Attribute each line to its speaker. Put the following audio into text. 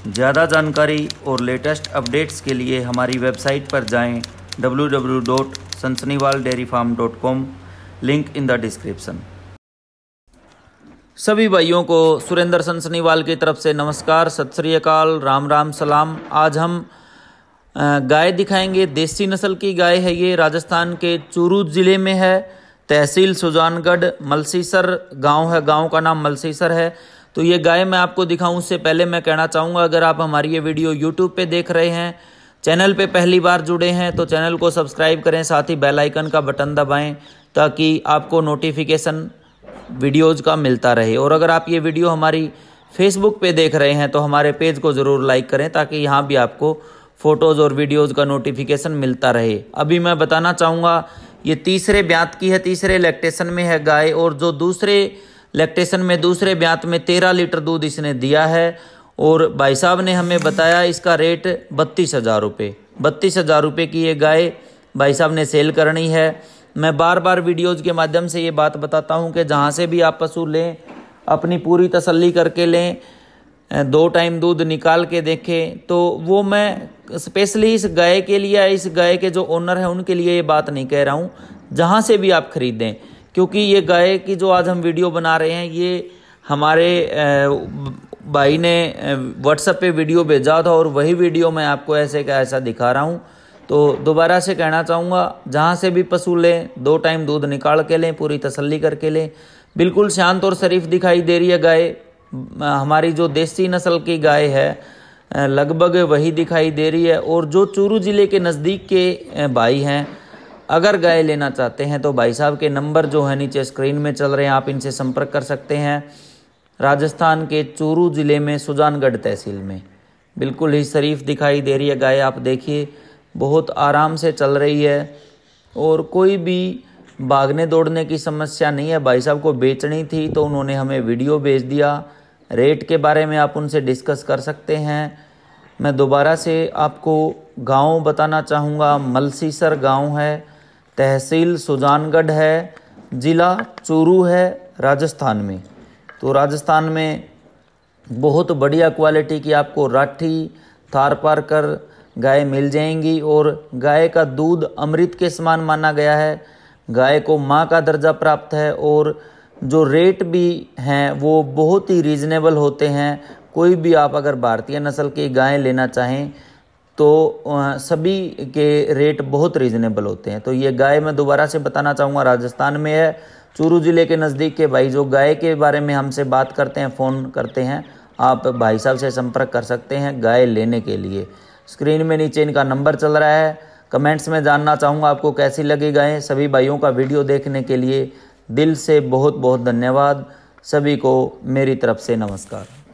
Speaker 1: ज़्यादा जानकारी और लेटेस्ट अपडेट्स के लिए हमारी वेबसाइट पर जाएं www.sansaniwaldairyfarm.com, link in the description. सभी भाइयों को सुरेंद्र सनसनीवाल की तरफ से नमस्कार, सत श्री अकाल, राम राम, सलाम। आज हम गाय दिखाएंगे। देसी नस्ल की गाय है ये, राजस्थान के चूरू ज़िले में है, तहसील सुजानगढ़, मलसीसर गांव है, गांव का नाम मलसीसर है। तो ये गाय मैं आपको दिखाऊं उससे पहले मैं कहना चाहूँगा, अगर आप हमारी ये वीडियो यूट्यूब पे देख रहे हैं, चैनल पे पहली बार जुड़े हैं तो चैनल को सब्सक्राइब करें, साथ ही बेल आइकन का बटन दबाएं ताकि आपको नोटिफिकेशन वीडियोज़ का मिलता रहे। और अगर आप ये वीडियो हमारी फेसबुक पे देख रहे हैं तो हमारे पेज को ज़रूर लाइक करें ताकि यहाँ भी आपको फ़ोटोज़ और वीडियोज़ का नोटिफिकेशन मिलता रहे। अभी मैं बताना चाहूँगा, ये तीसरे ब्यात की है, तीसरे लैक्टेशन में है गाय, और जो दूसरे लैक्टेशन में दूसरे ब्यात में 13 लीटर दूध इसने दिया है। और भाई साहब ने हमें बताया इसका रेट 32,000 रुपये, 32,000 रुपये की ये गाय भाई साहब ने सेल करनी है। मैं बार बार वीडियोज़ के माध्यम से ये बात बताता हूँ कि जहाँ से भी आप पशु लें अपनी पूरी तसल्ली करके लें, 2 टाइम दूध निकाल के देखें। तो वो मैं स्पेशली इस गाय के लिए, इस गाय के जो ओनर हैं उनके लिए ये बात नहीं कह रहा हूँ, जहाँ से भी आप खरीदें, क्योंकि ये गाय की जो आज हम वीडियो बना रहे हैं ये हमारे भाई ने व्हाट्सएप पे वीडियो भेजा था और वही वीडियो मैं आपको ऐसे का ऐसा दिखा रहा हूँ। तो दोबारा से कहना चाहूँगा, जहाँ से भी पशु लें 2 टाइम दूध निकाल के लें, पूरी तसल्ली करके लें। बिल्कुल शांत और शरीफ दिखाई दे रही है गाय। हमारी जो देसी नस्ल की गाय है लगभग वही दिखाई दे रही है। और जो चूरू ज़िले के नज़दीक के भाई हैं, अगर गाय लेना चाहते हैं तो भाई साहब के नंबर जो है नीचे स्क्रीन में चल रहे हैं, आप इनसे संपर्क कर सकते हैं। राजस्थान के चूरू ज़िले में सुजानगढ़ तहसील में बिल्कुल ही शरीफ दिखाई दे रही है गाय। आप देखिए बहुत आराम से चल रही है और कोई भी भागने दौड़ने की समस्या नहीं है। भाई साहब को बेचनी थी तो उन्होंने हमें वीडियो भेज दिया। रेट के बारे में आप उनसे डिस्कस कर सकते हैं। मैं दोबारा से आपको गांव बताना चाहूँगा, मलसीसर गांव है, तहसील सुजानगढ़ है, ज़िला चूरू है, राजस्थान में। तो राजस्थान में बहुत बढ़िया क्वालिटी की आपको राठी, थारपारकर गाय मिल जाएंगी। और गाय का दूध अमृत के समान माना गया है, गाय को माँ का दर्जा प्राप्त है। और जो रेट भी हैं वो बहुत ही रीज़नेबल होते हैं। कोई भी आप अगर भारतीय नस्ल की गाय लेना चाहें तो सभी के रेट बहुत रीज़नेबल होते हैं। तो ये गाय मैं दोबारा से बताना चाहूँगा राजस्थान में है, चूरू ज़िले के नज़दीक के भाई जो गाय के बारे में हमसे बात करते हैं, फ़ोन करते हैं, आप भाई साहब से संपर्क कर सकते हैं गाय लेने के लिए। स्क्रीन में नीचे इनका नंबर चल रहा है। कमेंट्स में जानना चाहूँगा आपको कैसी लगी गाय। सभी भाइयों का वीडियो देखने के लिए दिल से बहुत बहुत धन्यवाद। सभी को मेरी तरफ से नमस्कार।